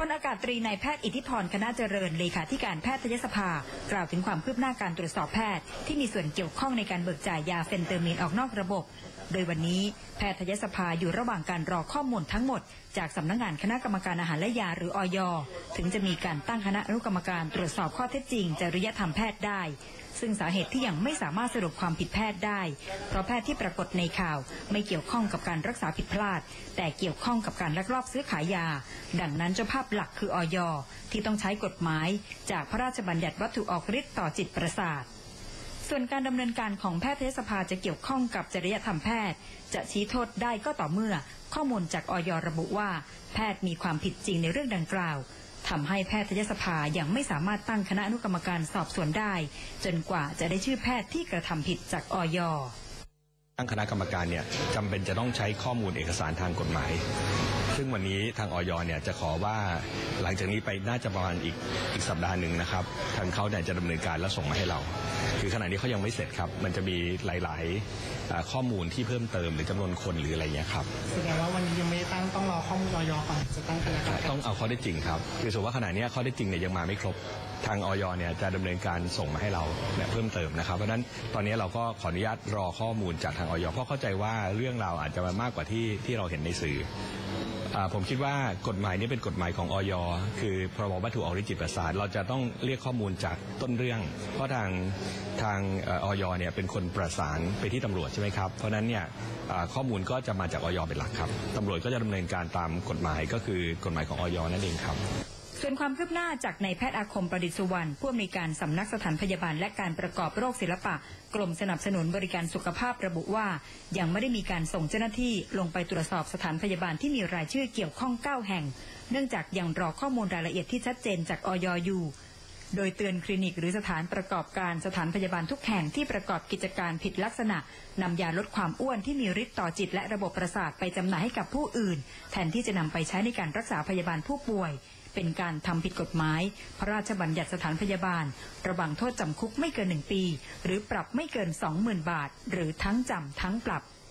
ลอากาศตรีนายแพทย์อิทธิพรคณะเจริญเลขาธิการแพทยสภากล่าวถึงความคืบหน้าการตรวจสอบแพทย์ที่มีส่วนเกี่ยวข้องในการเบิกจ่ายยาเฟนเตอร์มีนออกนอกระบบโดยวันนี้แพทยสภาอยู่ระหว่างการรอข้อมูลทั้งหมดจากสำนักงานคณะกรรมการอาหารและยาหรืออย.ถึงจะมีการตั้งคณะอนุกรรมการตรวจสอบข้อเท็จจริงจริยธรรมแพทย์ได้ซึ่งสาเหตุที่ยังไม่สามารถสรุปความผิดแพทย์ได้เพราะแพทย์ที่ปรากฏในข่าวไม่เกี่ยวข้องกับการรักษาผิดพลาดแต่เกี่ยวข้องกับการลักลอบซื้อขายยาดังนั้นเจ้าภาพหลักคืออย.ที่ต้องใช้กฎหมายจากพระราชบัญญัติวัตถุออกฤทธิ์ต่อจิตประสาทส่วนการดำเนินการของแพทยสภาจะเกี่ยวข้องกับจริยธรรมแพทย์จะชี้โทษได้ก็ต่อเมื่อข้อมูลจากอย.ระบุว่าแพทย์มีความผิดจริงในเรื่องดังกล่าวทำให้แพทยสภายังไม่สามารถตั้งคณะอนุกรรมการสอบสวนได้จนกว่าจะได้ชื่อแพทย์ที่กระทำผิดจากอย. ตั้งคณะกรรมการเนี่ยจำเป็นจะต้องใช้ข้อมูลเอกสารทางกฎหมายซึ่งวันนี้ทางอย.เนี่ยจะขอว่าหลังจากนี้ไปน่าจะประมาณอีกสัปดาห์หนึ่งนะครับทางเขาเนี่ยจะดำเนินการและส่งมาให้เราคือขณะนี้เขายังไม่เสร็จครับมันจะมีหลายข้อมูลที่เพิ่มเติมหรือจำนวนคนหรืออะไรเงี้ยครับแสดงว่าวันนี้ยังไม่ตั้งต้องรอข้อมูลอย.ก่อนจะตั้งคณะกรรมการต้องเอาข้อได้จริงครับคือสมมติว่าขณะนี้ข้อได้จริงเนี่ยยังมาไม่ครบทางอย.เนี่ยจะดำเนินการส่งมาให้เราเพิ่มเติมนะครับเพราะฉะนั้นตอนนี้เราก็ขออนุญาตรอข้อมูลจากทางอย.เพราะเข้าใจว่าเรื่องราวอาจจะมากกว่าที่เราเห็นในสื่อผมคิดว่ากฎหมายนี้เป็นกฎหมายของอย.คือพรบวัตถุออกฤทธิ์จิตประสาทเราจะต้องเรียกข้อมูลจากต้นเรื่องเพราะทางอย.เนี่ยเป็นคนประสานไปที่ตำรวจใช่ไหมครับเพราะนั้นเนี่ยข้อมูลก็จะมาจากอย.เป็นหลักครับตำรวจก็จะดำเนินการตามกฎหมายก็คือกฎหมายของอย.นั่นเองครับส่วนความคืบหน้าจากนายแพทย์อาคมประดิษฐ์สุวรรณผู้อำนวยการสำนักสถานพยาบาลและการประกอบโรคศิลปะกรมสนับสนุนบริการสุขภาพระบุว่ายังไม่ได้มีการส่งเจ้าหน้าที่ลงไปตรวจสอบสถานพยาบาลที่มีรายชื่อเกี่ยวข้อง9แห่งเนื่องจากยังรอข้อมูลรายละเอียดที่ชัดเจนจากอย.อยู่โดยเตือนคลินิกหรือสถานประกอบการสถานพยาบาลทุกแห่งที่ประกอบกิจการผิดลักษณะนำยาลดความอ้วนที่มีฤทธิ์ต่อจิตและระบบประสาทไปจำหน่ายให้กับผู้อื่นแทนที่จะนำไปใช้ในการรักษาพยาบาลผู้ป่วยเป็นการทำผิดกฎหมายพระราชบัญญัติสถานพยาบาลระวังโทษจำคุกไม่เกิน1 ปีหรือปรับไม่เกิน 20,000 บาทหรือทั้งจำทั้งปรับ